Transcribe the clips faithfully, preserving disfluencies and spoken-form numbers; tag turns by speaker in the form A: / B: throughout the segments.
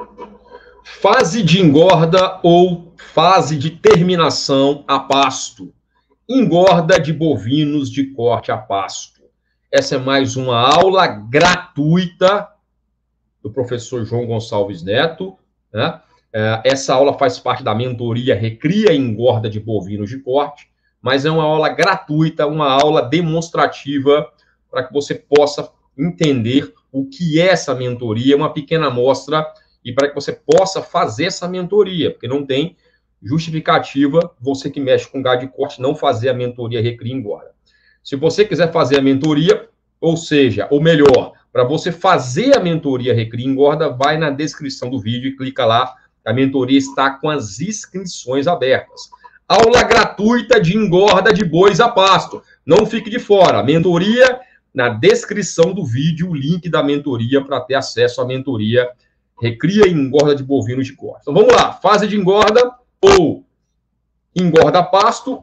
A: Fase de engorda ou fase de terminação a pasto. Engorda de bovinos de corte a pasto. Essa é mais uma aula gratuita do professor João Gonçalves Neto, né? Essa aula faz parte da mentoria Recria e Engorda de Bovinos de Corte, mas é uma aula gratuita, uma aula demonstrativa para que você possa entender o que é essa mentoria, uma pequena amostra, e para que você possa fazer essa mentoria, porque não tem justificativa você que mexe com gado de corte não fazer a mentoria Recria e Engorda. Se você quiser fazer a mentoria, ou seja, ou melhor, para você fazer a mentoria Recria e Engorda, vai na descrição do vídeo e clica lá. A mentoria está com as inscrições abertas. Aula gratuita de engorda de bois a pasto. Não fique de fora. Mentoria na descrição do vídeo, o link da mentoria para ter acesso à mentoria Recria e Engorda de Bovinos de Corte. Então vamos lá. Fase de engorda ou engorda a pasto.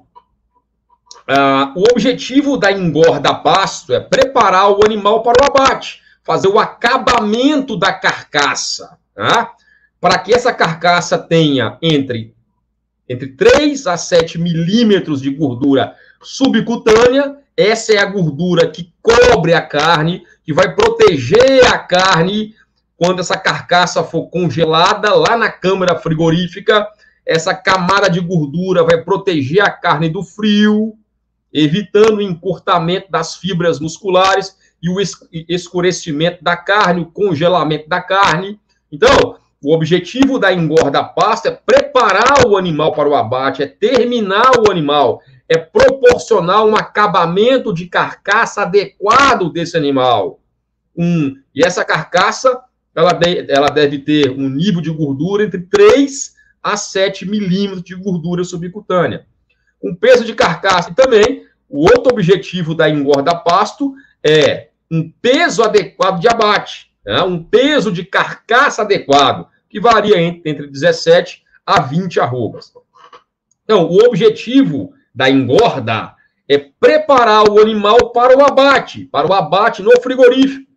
A: Ah, o objetivo da engorda a pasto é preparar o animal para o abate, fazer o acabamento da carcaça, tá? Para que essa carcaça tenha entre, entre três a sete milímetros de gordura subcutânea. Essa é a gordura que cobre a carne, que vai proteger a carne quando essa carcaça for congelada lá na câmara frigorífica. Essa camada de gordura vai proteger a carne do frio, evitando o encurtamento das fibras musculares e o escurecimento da carne, o congelamento da carne. Então, o objetivo da engorda a pasto é preparar o animal para o abate, é terminar o animal, é proporcionar um acabamento de carcaça adequado desse animal. Um, e essa carcaça, ela, de, ela deve ter um nível de gordura entre três a sete milímetros de gordura subcutânea. Com peso de carcaça. E também, o outro objetivo da engorda a pasto é um peso adequado de abate. É um peso de carcaça adequado, que varia entre, entre dezessete a vinte arrobas. Então, o objetivo da engorda é preparar o animal para o abate, para o abate no frigorífico.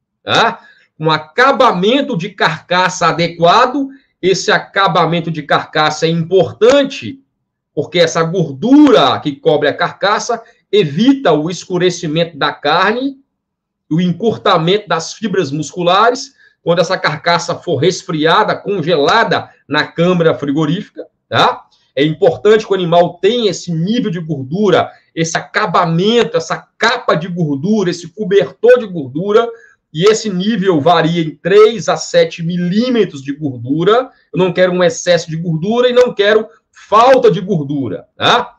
A: Tá? Um acabamento de carcaça adequado. Esse acabamento de carcaça é importante, porque essa gordura que cobre a carcaça evita o escurecimento da carne, o encurtamento das fibras musculares, quando essa carcaça for resfriada, congelada na câmara frigorífica, tá? É importante que o animal tenha esse nível de gordura, esse acabamento, essa capa de gordura, esse cobertor de gordura, e esse nível varia em três a sete milímetros de gordura. Eu não quero um excesso de gordura e não quero falta de gordura, tá?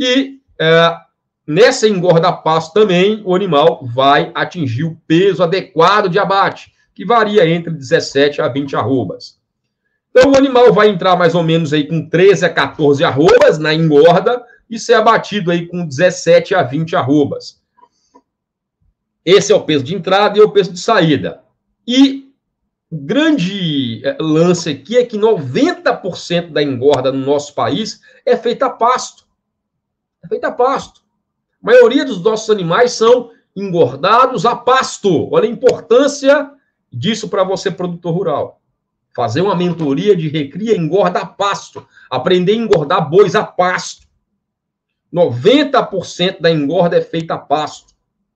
A: E é, nessa engorda a pasto também, o animal vai atingir o peso adequado de abate, que varia entre dezessete a vinte arrobas. Então, o animal vai entrar mais ou menos aí com treze a quatorze arrobas na engorda e ser abatido aí com dezessete a vinte arrobas. Esse é o peso de entrada e o peso de saída. E o grande lance aqui é que noventa por cento da engorda no nosso país é feita a pasto. É feita a pasto. A maioria dos nossos animais são engordados a pasto. Olha a importância disso para você, produtor rural. Fazer uma mentoria de recria e engorda a pasto. Aprender a engordar bois a pasto. noventa por cento da engorda é feita a pasto.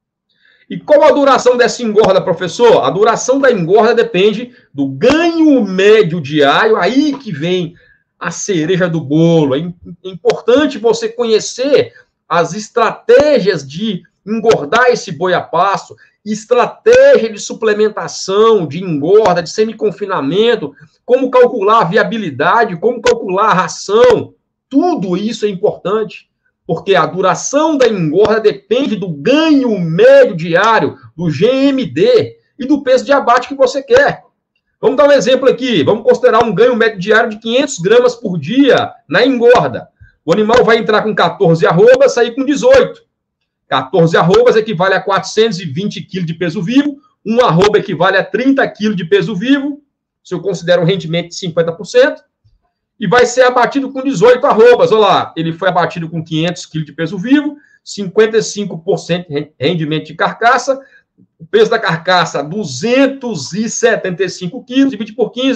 A: E qual a duração dessa engorda, professor? A duração da engorda depende do ganho médio diário. Aí que vem a cereja do bolo. É importante você conhecer as estratégias de engordar esse boi a pasto, estratégia de suplementação, de engorda, de semi-confinamento, como calcular a viabilidade, como calcular a ração. Tudo isso é importante, porque a duração da engorda depende do ganho médio diário, do G M D e do peso de abate que você quer. Vamos dar um exemplo aqui. Vamos considerar um ganho médio diário de quinhentas gramas por dia na engorda. O animal vai entrar com quatorze arrobas, sair com dezoito. quatorze arrobas equivale a quatrocentos e vinte quilos de peso vivo. Um arroba equivale a trinta quilos de peso vivo. Se eu considero um rendimento de cinquenta por cento. E vai ser abatido com dezoito arrobas. Olha lá, ele foi abatido com quinhentos quilos de peso vivo, cinquenta e cinco por cento rendimento de carcaça, o peso da carcaça, duzentos e setenta e cinco quilos, divide por quinze,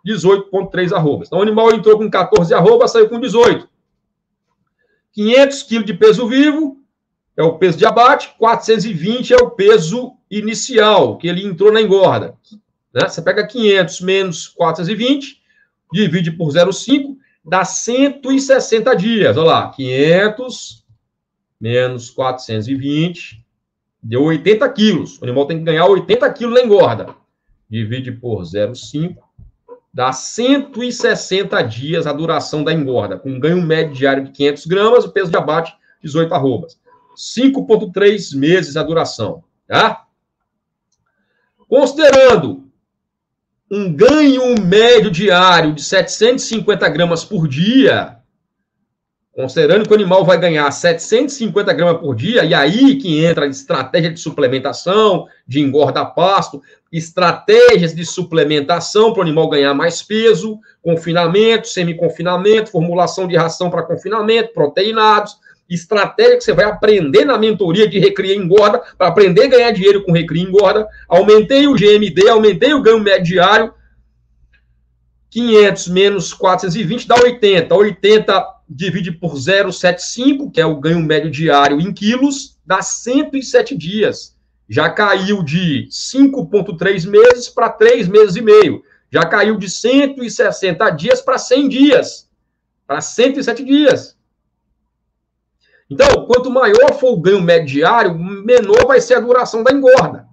A: dezoito vírgula três arrobas. Então, o animal entrou com quatorze arrobas, saiu com dezoito. quinhentos quilos de peso vivo é o peso de abate, quatrocentos e vinte é o peso inicial, que ele entrou na engorda. Né? Você pega quinhentos menos quatrocentos e vinte, divide por zero vírgula cinco, dá cento e sessenta dias. Olha lá, quinhentos menos quatrocentos e vinte, deu oitenta quilos. O animal tem que ganhar oitenta quilos na engorda. Divide por zero vírgula cinco, dá cento e sessenta dias a duração da engorda, com um ganho médio diário de quinhentos gramas, o peso de abate, dezoito arrobas. cinco vírgula três meses a duração, tá? Considerando um ganho médio diário de setecentos e cinquenta gramas por dia, considerando que o animal vai ganhar setecentos e cinquenta gramas por dia, e aí que entra a estratégia de suplementação, de engorda pasto, estratégias de suplementação para o animal ganhar mais peso, confinamento, semi-confinamento, formulação de ração para confinamento, proteinados, estratégia que você vai aprender na mentoria de Recria e Engorda, para aprender a ganhar dinheiro com Recria e Engorda. Aumentei o G M D, aumentei o ganho médio diário, quinhentos menos quatrocentos e vinte dá oitenta. oitenta divide por zero vírgula setenta e cinco, que é o ganho médio diário em quilos, dá cento e sete dias. Já caiu de cinco vírgula três meses para três meses e meio. Já caiu de cento e sessenta dias para cem dias. Para cento e sete dias. Então, quanto maior for o ganho médio diário, menor vai ser a duração da engorda.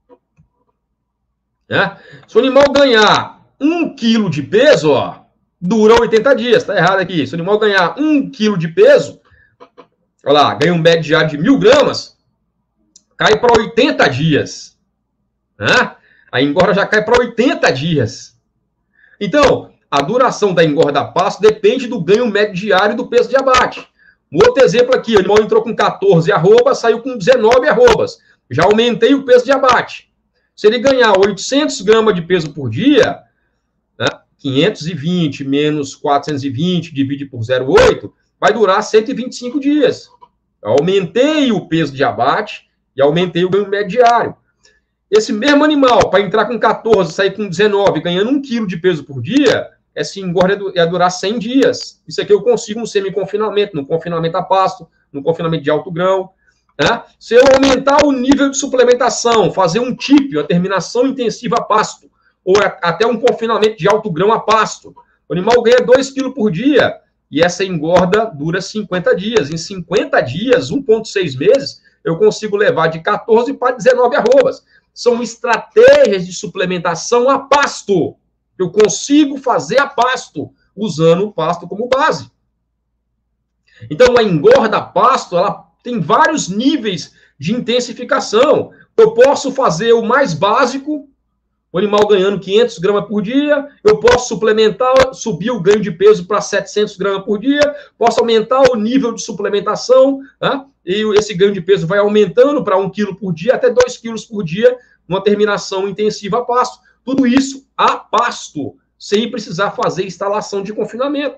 A: Né? Se o animal ganhar um quilo de peso, ó, dura oitenta dias. Está errado aqui. Se o animal ganhar um quilo de peso, olha lá, ganha um médio diário de mil gramas, cai para oitenta dias. Né? A engorda já cai para oitenta dias. Então, a duração da engorda pasto depende do ganho médio diário do peso de abate. Um outro exemplo aqui, o animal entrou com quatorze arrobas, saiu com dezenove arrobas. Já aumentei o peso de abate. Se ele ganhar oitocentos gramas de peso por dia, né, quinhentos e vinte menos quatrocentos e vinte, divide por zero vírgula oito, vai durar cento e vinte e cinco dias. Eu aumentei o peso de abate e aumentei o ganho médio diário. Esse mesmo animal, para entrar com quatorze, sair com dezenove, ganhando um quilo de peso por dia, essa engorda ia durar cem dias. Isso aqui eu consigo no semi-confinamento, no confinamento a pasto, no confinamento de alto grão. Né? Se eu aumentar o nível de suplementação, fazer um T I P, a terminação intensiva a pasto, ou até um confinamento de alto grão a pasto, o animal ganha dois quilos por dia, e essa engorda dura cinquenta dias. Em cinquenta dias, um vírgula seis meses, eu consigo levar de quatorze para dezenove arrobas. São estratégias de suplementação a pasto. Eu consigo fazer a pasto, usando o pasto como base. Então, a engorda a pasto, ela tem vários níveis de intensificação. Eu posso fazer o mais básico, o animal ganhando quinhentos gramas por dia, eu posso suplementar, subir o ganho de peso para setecentos gramas por dia, posso aumentar o nível de suplementação, né? E esse ganho de peso vai aumentando para um quilo por dia, até dois quilos por dia, numa terminação intensiva a pasto. Tudo isso a pasto, sem precisar fazer instalação de confinamento.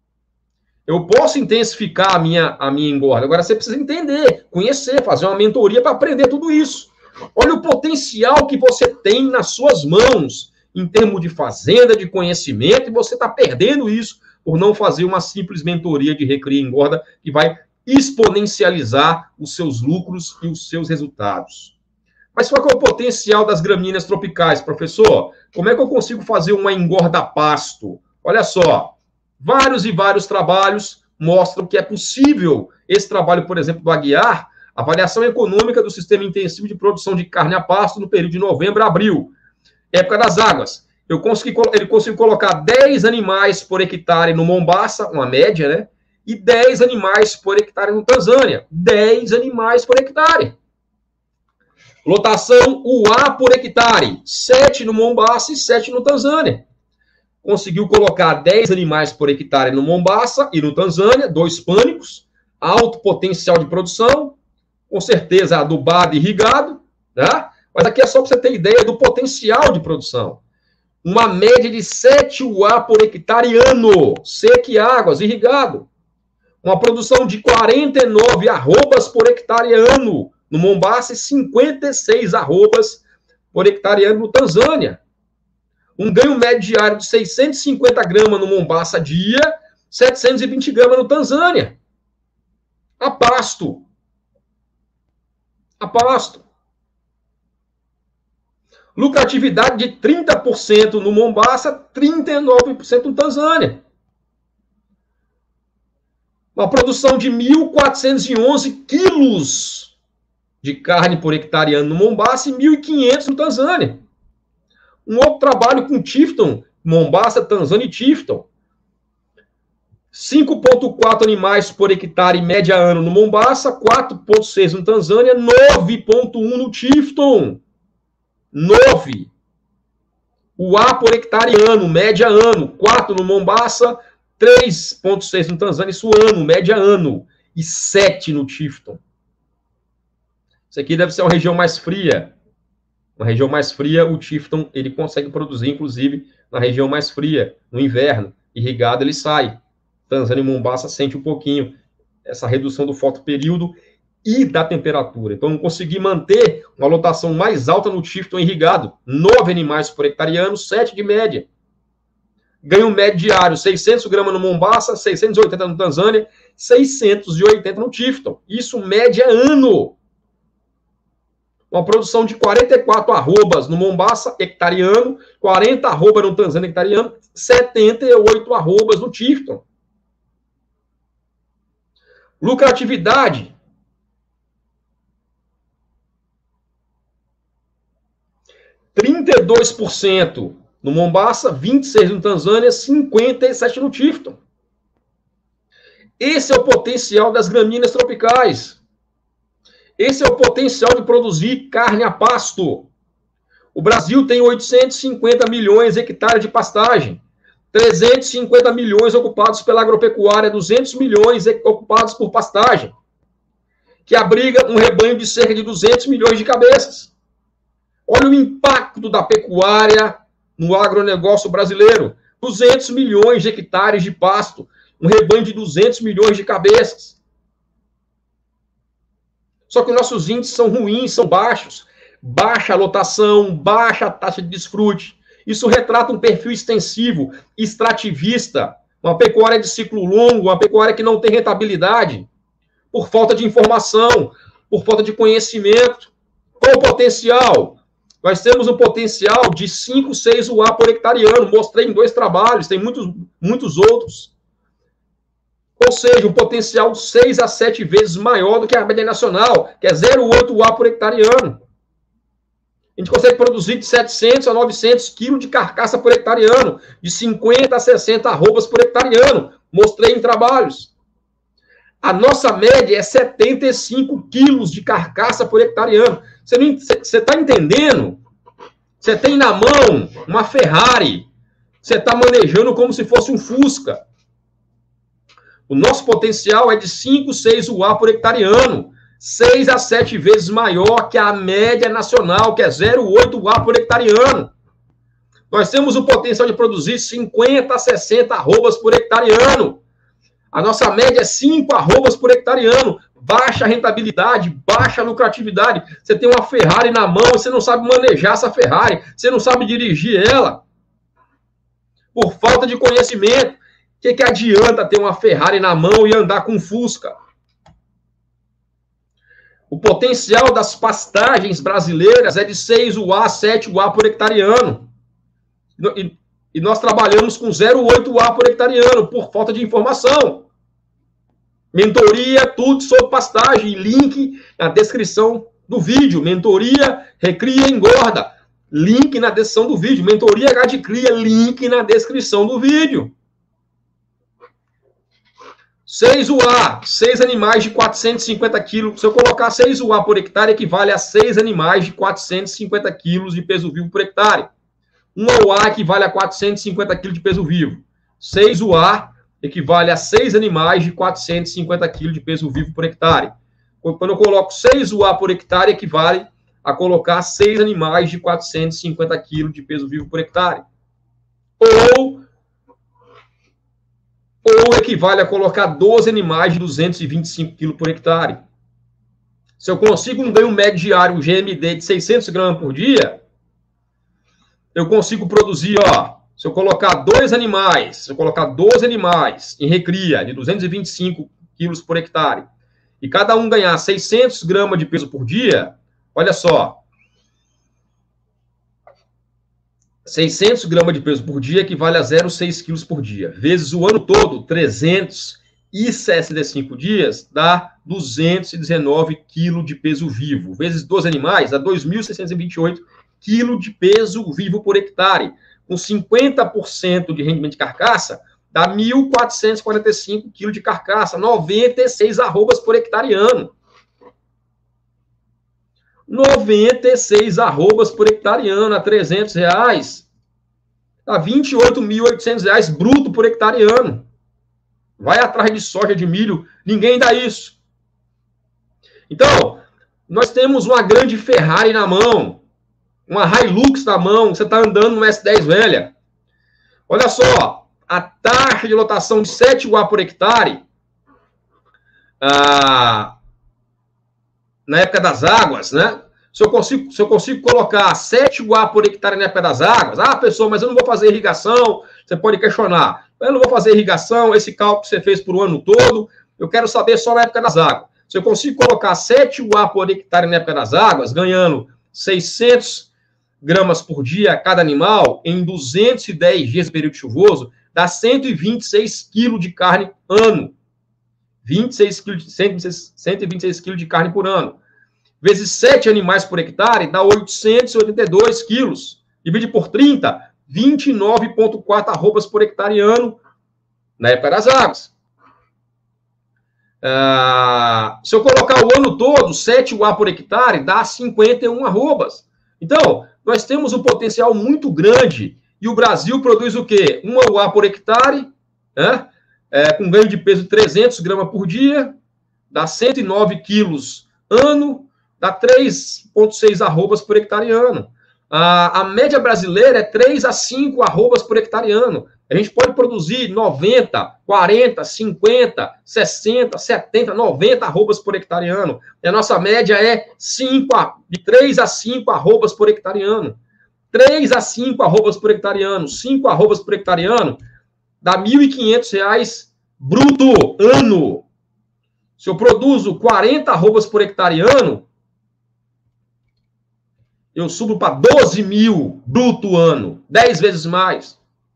A: Eu posso intensificar a minha, a minha engorda. Agora, você precisa entender, conhecer, fazer uma mentoria para aprender tudo isso. Olha o potencial que você tem nas suas mãos, em termos de fazenda, de conhecimento, e você está perdendo isso por não fazer uma simples mentoria de Recria e Engorda, que vai exponencializar os seus lucros e os seus resultados. Mas qual é o potencial das gramíneas tropicais, professor? Como é que eu consigo fazer uma engorda pasto? Olha só, vários e vários trabalhos mostram que é possível. Esse trabalho, por exemplo, do Aguiar, avaliação econômica do sistema intensivo de produção de carne a pasto no período de novembro a abril, época das águas. Eu consegui, ele conseguiu colocar dez animais por hectare no Mombaça, uma média, né? E dez animais por hectare no Tanzânia. dez animais por hectare. Lotação U A por hectare, sete no Mombaça e sete no Tanzânia. Conseguiu colocar dez animais por hectare no Mombaça e no Tanzânia, dois pânicos, alto potencial de produção, com certeza adubado e irrigado, né? Mas aqui é só para você ter ideia do potencial de produção. Uma média de sete U A por hectare ano, seca e águas, irrigado. Uma produção de quarenta e nove arrobas por hectare ano no Mombaça e cinquenta e seis arrobas por hectare ano no Tanzânia. um ganho médio diário de seiscentos e cinquenta gramas no Mombasa dia, setecentos e vinte gramas no Tanzânia. A pasto. A pasto. Lucratividade de trinta por cento no Mombasa, trinta e nove por cento no Tanzânia. Uma produção de mil quatrocentos e onze quilos de carne por hectare ano no Mombasa e mil e quinhentos no Tanzânia. Um outro trabalho com Tifton, Mombasa, Tanzânia e Tifton. cinco vírgula quatro animais por hectare média ano no Mombasa, quatro vírgula seis no Tanzânia, nove vírgula um no Tifton. nove. O A por hectare ano, média ano, quatro no Mombasa, três vírgula seis no Tanzânia, isso ano, média ano, e sete no Tifton. Isso aqui deve ser uma região mais fria. Uma região mais fria, o Tifton, ele consegue produzir, inclusive, na região mais fria, no inverno. Irrigado, ele sai. Tanzânia e Mombasa sente um pouquinho essa redução do fotoperíodo e da temperatura. Então, não consegui manter uma lotação mais alta no Tifton irrigado. Nove animais por hectare ano, sete de média. Ganho médio diário, seiscentos gramas no Mombasa, seiscentos e oitenta no Tanzânia, seiscentos e oitenta no Tifton. Isso média ano. Uma produção de quarenta e quatro arrobas no Mombasa, hectare ano, quarenta arrobas no Tanzânia, hectare ano, setenta e oito arrobas no Tifton. Lucratividade. trinta e dois por cento no Mombasa, vinte e seis por cento no Tanzânia, cinquenta e sete por cento no Tifton. Esse é o potencial das gramíneas tropicais. Esse é o potencial de produzir carne a pasto. O Brasil tem oitocentos e cinquenta milhões de hectares de pastagem, trezentos e cinquenta milhões ocupados pela agropecuária, duzentos milhões ocupados por pastagem, que abriga um rebanho de cerca de duzentos milhões de cabeças. Olha o impacto da pecuária no agronegócio brasileiro. duzentos milhões de hectares de pasto, um rebanho de duzentos milhões de cabeças. Só que nossos índices são ruins, são baixos. Baixa lotação, baixa taxa de desfrute. Isso retrata um perfil extensivo, extrativista, uma pecuária de ciclo longo, uma pecuária que não tem rentabilidade, por falta de informação, por falta de conhecimento. Qual o potencial? Nós temos um potencial de cinco, seis U A por hectare ano. Mostrei em dois trabalhos, tem muitos, muitos outros. Ou seja, um potencial seis a sete vezes maior do que a média nacional, que é zero vírgula oito U A por hectare ano. A gente consegue produzir de setecentos a novecentos quilos de carcaça por hectare ano, de cinquenta a sessenta arrobas por hectare ano. Mostrei em trabalhos. A nossa média é setenta e cinco quilos de carcaça por hectare ano. Você está entendendo? Você tem na mão uma Ferrari. Você está manejando como se fosse um Fusca. O nosso potencial é de cinco, seis U A por hectare ano. seis a sete vezes maior que a média nacional, que é zero vírgula oito U A por hectare ano. Nós temos o potencial de produzir cinquenta a sessenta arrobas por hectare ano. A nossa média é cinco arrobas por hectare ano. Baixa rentabilidade, baixa lucratividade. Você tem uma Ferrari na mão e você não sabe manejar essa Ferrari. Você não sabe dirigir ela. Por falta de conhecimento. O que, que adianta ter uma Ferrari na mão e andar com Fusca? O potencial das pastagens brasileiras é de seis U A, sete U A por hectare ano. E, e nós trabalhamos com zero vírgula oito U A por hectare ano, por falta de informação. Mentoria, tudo sobre pastagem. Link na descrição do vídeo. Mentoria, recria, engorda. Link na descrição do vídeo. Mentoria Gade Cria, link na descrição do vídeo. seis U A, seis animais de quatrocentos e cinquenta quilos. Se eu colocar seis U A por hectare, equivale a seis animais de quatrocentos e cinquenta quilos de peso vivo por hectare. um U A equivale a quatrocentos e cinquenta quilos de peso vivo. seis U A equivale a seis animais de quatrocentos e cinquenta quilos de peso vivo por hectare. Quando eu coloco seis U A por hectare, equivale a colocar seis animais de quatrocentos e cinquenta quilos de peso vivo por hectare. Ou... ou equivale a colocar doze animais de duzentos e vinte e cinco quilos por hectare. Se eu consigo um ganho médio diário, um G M D, de seiscentos gramas por dia, eu consigo produzir, ó, se eu colocar dois animais, se eu colocar doze animais em recria de duzentos e vinte e cinco quilos por hectare, e cada um ganhar seiscentos gramas de peso por dia, olha só, seiscentos gramas de peso por dia equivale a zero vírgula seis quilos por dia, vezes o ano todo, trezentos e sessenta e cinco dias, dá duzentos e dezenove quilos de peso vivo, vezes doze animais, dá dois mil seiscentos e vinte e oito quilos de peso vivo por hectare. Com cinquenta por cento de rendimento de carcaça, dá mil quatrocentos e quarenta e cinco quilos de carcaça, noventa e seis arrobas por hectare ano. noventa e seis arrobas por hectare ano a trezentos reais, dá vinte e oito mil e oitocentos reais bruto por hectare ano. Vai atrás de soja, de milho, ninguém dá isso. Então, nós temos uma grande Ferrari na mão, uma Hilux na mão, você está andando no S dez velha. Olha só, a taxa de lotação de sete U A por hectare, ah, na época das águas, né? Se eu consigo, se eu consigo colocar sete U A por hectare na época das águas, ah, pessoal, mas eu não vou fazer irrigação, você pode questionar. Eu não vou fazer irrigação, esse cálculo que você fez por o ano todo, eu quero saber só na época das águas. Se eu consigo colocar sete U A por hectare na época das águas, ganhando seiscentos gramas por dia a cada animal, em duzentos e dez dias de período chuvoso, dá cento e vinte e seis quilos de carne ano. vinte e seis quilos, cento e vinte e seis quilos de carne por ano. Vezes sete animais por hectare, dá oitocentos e oitenta e dois quilos. Divide por trinta, vinte e nove vírgula quatro arrobas por hectare ano na época das águas. Ah, se eu colocar o ano todo, sete U A por hectare, dá cinquenta e um arrobas. Então, nós temos um potencial muito grande e o Brasil produz o quê? uma U A por hectare, né? É, com ganho de peso de trezentos gramas por dia, dá cento e nove quilos ano, dá três vírgula seis arrobas por hectare ano. A, a média brasileira é três a cinco arrobas por hectare ano. A gente pode produzir noventa, quarenta, cinquenta, sessenta, setenta, noventa arrobas por hectare ano. E a nossa média é cinco, de três a cinco arrobas por hectare ano. três a cinco arrobas por hectare ano, cinco arrobas por hectare ano, dá mil e quinhentos reais bruto ano. Se eu produzo quarenta arrobas por hectare ano, eu subo para doze mil bruto ano, dez vezes mais.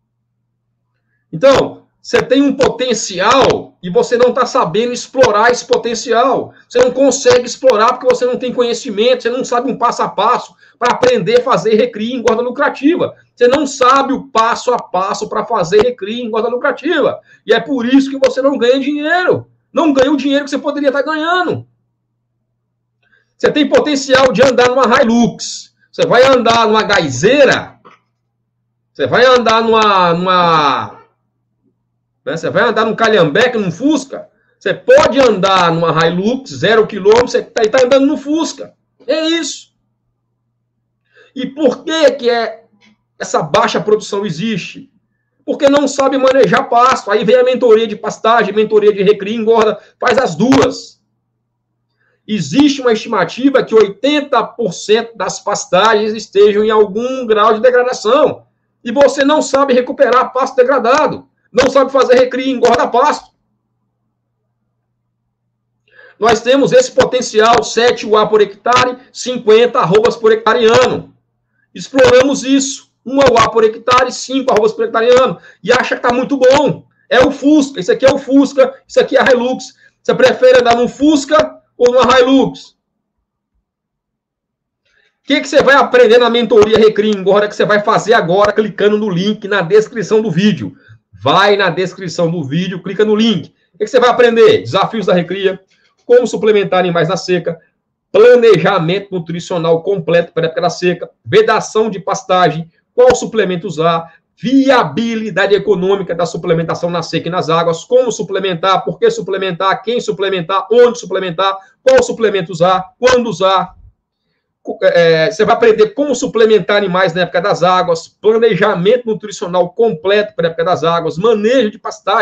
A: Então, você tem um potencial e você não está sabendo explorar esse potencial. Você não consegue explorar porque você não tem conhecimento, você não sabe um passo a passo para aprender a fazer recria em engorda lucrativa. Você não sabe o passo a passo para fazer recria em engorda lucrativa. E é por isso que você não ganha dinheiro. Não ganha o dinheiro que você poderia estar ganhando. Você tem potencial de andar numa Hilux. Você vai andar numa Gaizeira. Você vai andar numa... numa né? Você vai andar num Calhambeque, num Fusca. Você pode andar numa Hilux, zero quilômetro, você está tá andando no Fusca. É isso. E por que que é, essa baixa produção existe? Porque não sabe manejar pasto. Aí vem a mentoria de pastagem, mentoria de recria e engorda, faz as duas. Existe uma estimativa que oitenta por cento das pastagens estejam em algum grau de degradação. E você não sabe recuperar pasto degradado. Não sabe fazer recria e engorda pasto. Nós temos esse potencial, sete U A por hectare, cinquenta arrobas por hectare ano. Exploramos isso. uma U A por hectare, cinco arrobas por hectare ano. E acha que está muito bom. É o Fusca. Isso aqui é o Fusca. Isso aqui é a Hilux. Você prefere andar num Fusca ou numa Hilux? O que, que você vai aprender na mentoria Recria e Engorda que você vai fazer agora clicando no link na descrição do vídeo? Vai na descrição do vídeo, clica no link. O que, que você vai aprender? Desafios da recria, como suplementar animais na seca, planejamento nutricional completo para a época da seca, vedação de pastagem, qual suplemento usar, viabilidade econômica da suplementação na seca e nas águas, como suplementar, por que suplementar, quem suplementar, onde suplementar, qual suplemento usar, quando usar. É, você vai aprender como suplementar animais na época das águas, planejamento nutricional completo para a época das águas, manejo de pastagem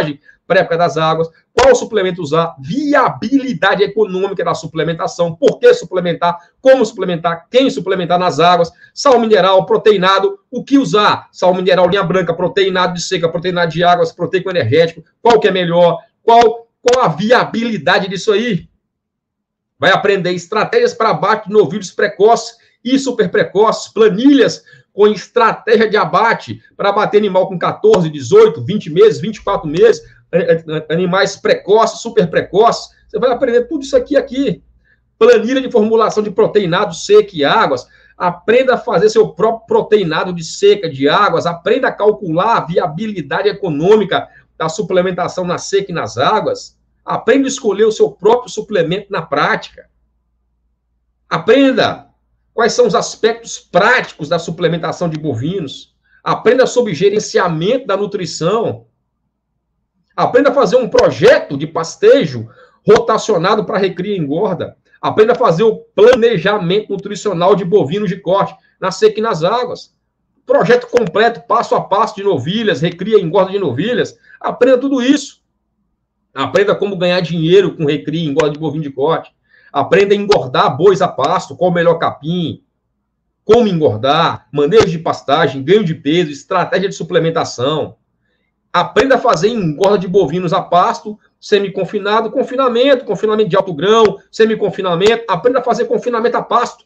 A: pré-época das águas, qual suplemento usar, viabilidade econômica da suplementação, por que suplementar, como suplementar, quem suplementar nas águas, sal mineral, proteinado, o que usar, sal mineral, linha branca, proteinado de seca, proteinado de águas, proteico energético, qual que é melhor, qual, qual a viabilidade disso aí. Vai aprender estratégias para abate de novilhos precoces e super precoces, planilhas com estratégia de abate para abater animal com quatorze, dezoito, vinte meses, vinte e quatro meses, animais precoces, super precoces. Você vai aprender tudo isso aqui, aqui. Planilha de formulação de proteinado, seca e águas. Aprenda a fazer seu próprio proteinado de seca, de águas. Aprenda a calcular a viabilidade econômica da suplementação na seca e nas águas. Aprenda a escolher o seu próprio suplemento na prática. Aprenda quais são os aspectos práticos da suplementação de bovinos. Aprenda sobre gerenciamento da nutrição. Aprenda a fazer um projeto de pastejo rotacionado para recria e engorda. Aprenda a fazer o planejamento nutricional de bovinos de corte na seca e nas águas. Projeto completo, passo a passo de novilhas, recria e engorda de novilhas. Aprenda tudo isso. Aprenda como ganhar dinheiro com recria e engorda de bovino de corte. Aprenda a engordar bois a pasto, qual o melhor capim, como engordar, manejo de pastagem, ganho de peso, estratégia de suplementação. Aprenda a fazer engorda de bovinos a pasto, semi-confinado, confinamento, confinamento de alto grão, semi-confinamento. Aprenda a fazer confinamento a pasto.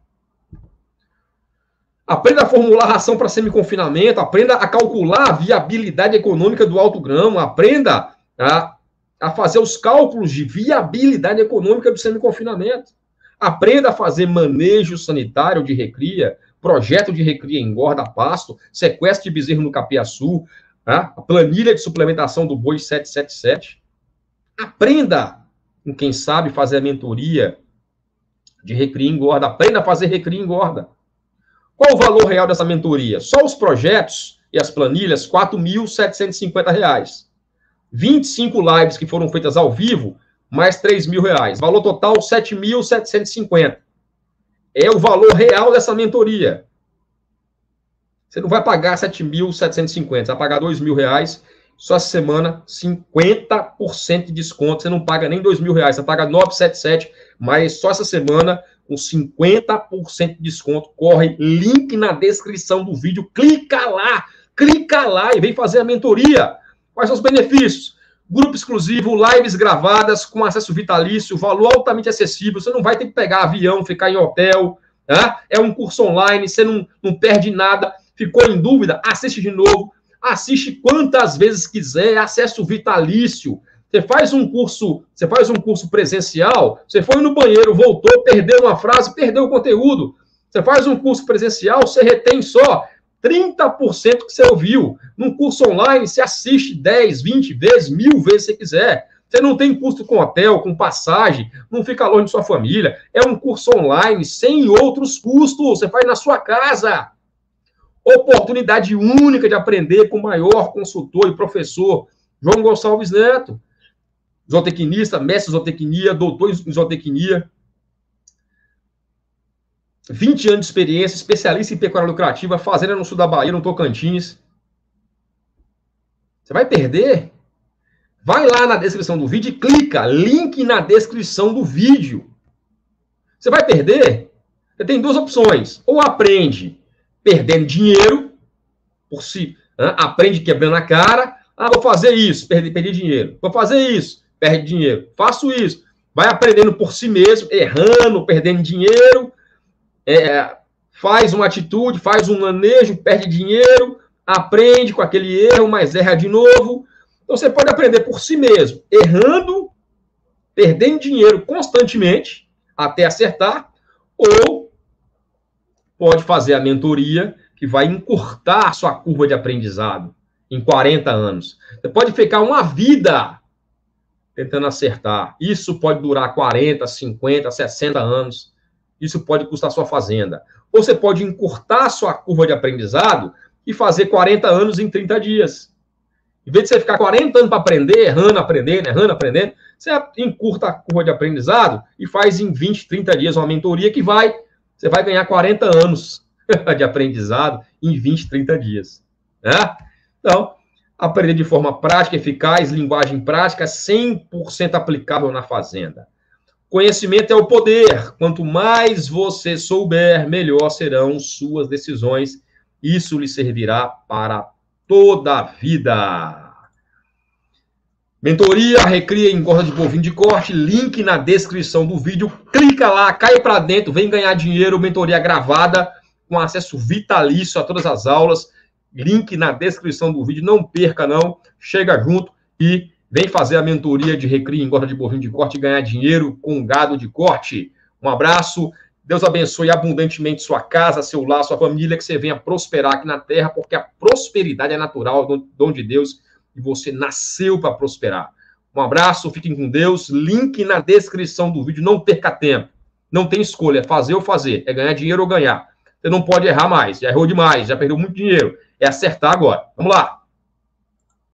A: Aprenda a formular ração para semi-confinamento. Aprenda a calcular a viabilidade econômica do alto grão. Aprenda a a fazer os cálculos de viabilidade econômica do semi-confinamento. Aprenda a fazer manejo sanitário de recria, projeto de recria engorda a pasto, sequestro de bezerro no capiaçu, tá? A planilha de suplementação do boi sete sete sete. Aprenda com quem sabe fazer a mentoria de recria engorda. Aprenda a fazer recria engorda. Qual o valor real dessa mentoria? Só os projetos e as planilhas, quatro mil setecentos e cinquenta reais. vinte e cinco lives que foram feitas ao vivo, mais três mil reais. Valor total, sete mil setecentos e cinquenta. É o valor real dessa mentoria. Você não vai pagar sete mil setecentos e cinquenta, você vai pagar dois mil reais. Só essa semana, cinquenta por cento de desconto. Você não paga nem dois mil reais, você paga novecentos e setenta e sete, mas só essa semana, com cinquenta por cento de desconto. Corre, link na descrição do vídeo. Clica lá, clica lá e vem fazer a mentoria. Quais são os benefícios? Grupo exclusivo, lives gravadas, com acesso vitalício, valor altamente acessível. Você não vai ter que pegar avião, ficar em hotel. Né? É um curso online, você não, não perde nada. Ficou em dúvida? Assiste de novo. Assiste quantas vezes quiser. Acesso vitalício. Você faz um curso, você faz um curso presencial, você foi no banheiro, voltou, perdeu uma frase, perdeu o conteúdo. Você faz um curso presencial, você retém só trinta por cento que você ouviu. Num curso online, você assiste dez, vinte vezes, mil vezes se você quiser. Você não tem custo com hotel, com passagem, não fica longe de sua família. É um curso online, sem outros custos. Você faz na sua casa. Oportunidade única de aprender com o maior consultor e professor, João Gonçalves Neto. Zootecnista, mestre em zootecnia, doutor em zootecnia. vinte anos de experiência, especialista em pecuária lucrativa, fazenda no sul da Bahia, no Tocantins. Você vai perder? Vai lá na descrição do vídeo e clica, link na descrição do vídeo. Você vai perder? Você tem duas opções. Ou aprende perdendo dinheiro, por si, né? Aprende quebrando a cara. Ah, vou fazer isso, perder, perder dinheiro. Vou fazer isso, perde dinheiro. Faço isso. Vai aprendendo por si mesmo, errando, perdendo dinheiro. É, faz uma atitude, faz um manejo, perde dinheiro, aprende com aquele erro, mas erra de novo. Então, você pode aprender por si mesmo, errando, perdendo dinheiro constantemente, até acertar, ou pode fazer a mentoria, que vai encurtar a sua curva de aprendizado em quarenta anos. Você pode ficar uma vida tentando acertar. Isso pode durar quarenta, cinquenta, sessenta anos. Isso pode custar sua fazenda. Ou você pode encurtar a sua curva de aprendizado e fazer quarenta anos em trinta dias. Em vez de você ficar quarenta anos para aprender, errando, aprendendo, errando, aprendendo, você encurta a curva de aprendizado e faz em vinte, trinta dias uma mentoria que vai, você vai ganhar quarenta anos de aprendizado em vinte, trinta dias. Né? Então, Aprender de forma prática, eficaz, linguagem prática, cem por cento aplicável na fazenda. Conhecimento é o poder. Quanto mais você souber, melhor serão suas decisões. Isso lhe servirá para toda a vida. Mentoria, recria e engorda de bovino de corte, link na descrição do vídeo. Clica lá, cai para dentro, vem ganhar dinheiro. Mentoria gravada, com acesso vitalício a todas as aulas. Link na descrição do vídeo, não perca não. Chega junto e vem fazer a mentoria de recria e engorda de bovino de corte e ganhar dinheiro com gado de corte. Um abraço, Deus abençoe abundantemente sua casa, seu lar, sua família, que você venha prosperar aqui na terra, porque a prosperidade é natural, dom de Deus, e você nasceu para prosperar. Um abraço, fiquem com Deus, link na descrição do vídeo, não perca tempo. Não tem escolha, é fazer ou fazer, é ganhar dinheiro ou ganhar. Você não pode errar mais, já errou demais, já perdeu muito dinheiro, é acertar agora. Vamos lá!